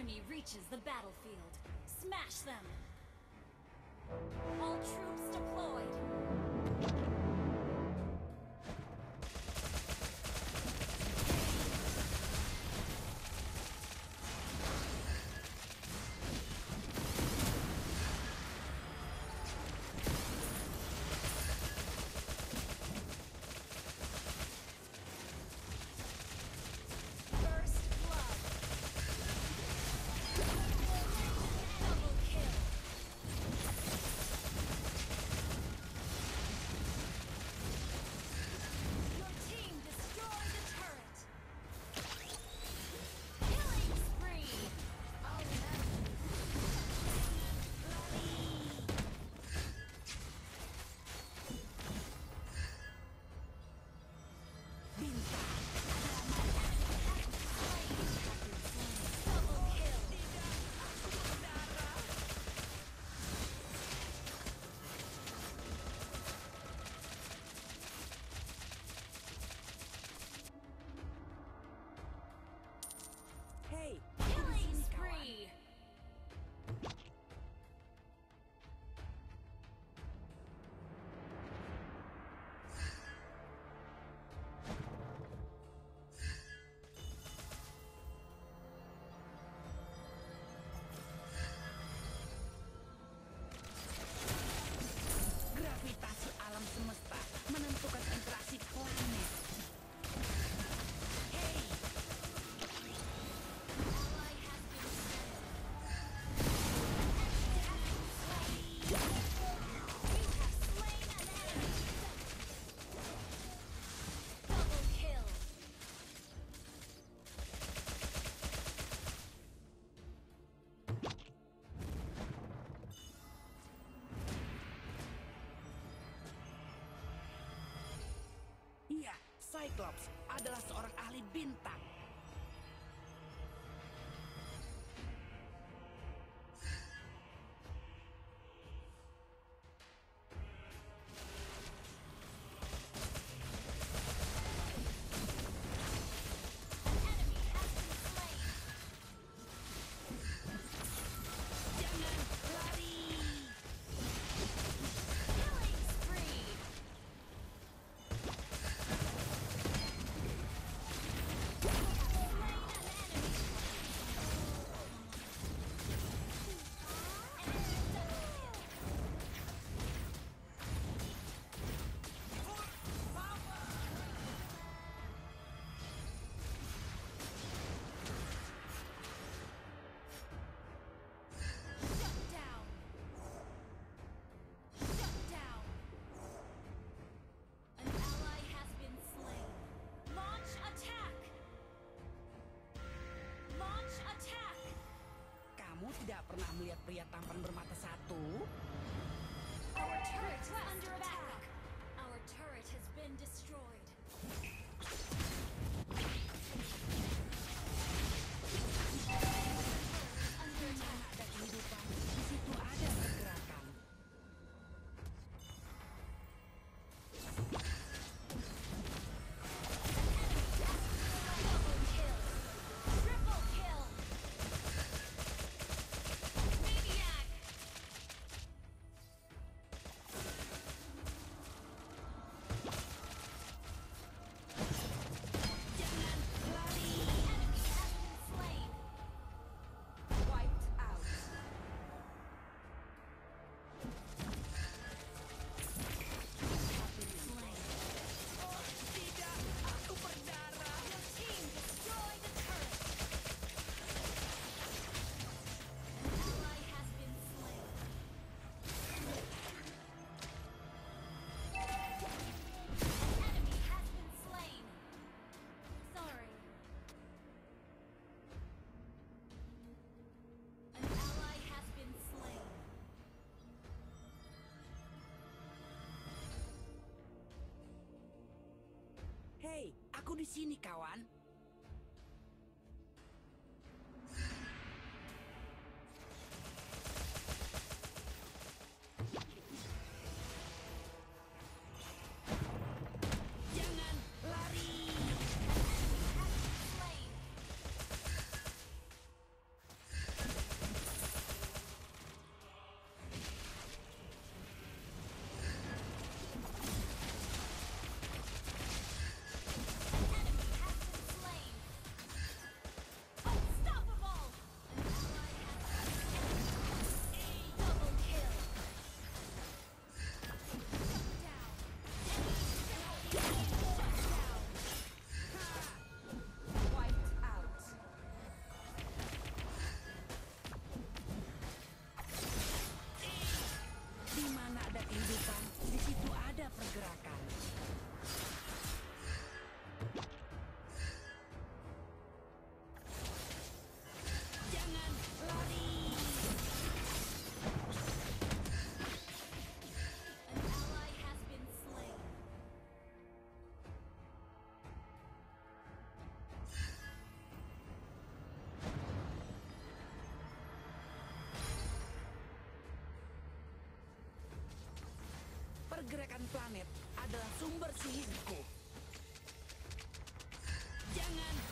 enemy reaches the battlefield, smash them! All troops deployed! Hey, Killing spree! gravitasi alam semesta menentukan interaksi planet. Hey, Ally has been slain. You have slain an enemy! Double kill! iya, Cyclops adalah seorang ahli bintang. Enemy has been slain! Jangan lari! Killing spree! Slain an enemy! Enemy double kill! Shut down! Shut down! An ally has been slain. Launch attack! Launch attack! Kamu tidak pernah melihat pria tampan bermata satu? Our turret is under attack! Our turret has been destroyed. Under attack. Ada kehidupan, di situ ada pergerakan. Double kill! Triple kill! Maniac! Jangan lari! Enemy has been slain! Wiped out. Slain. Tidak, aku berdarah. Your team destroyed the turret! An ally has been slain. An enemy has been slain. Sorry. An ally has been slain. Hei, aku di sini, kawan. Jangan lari! Enemy has been slain. pergerakan planet adalah sumber sihirku. Jangan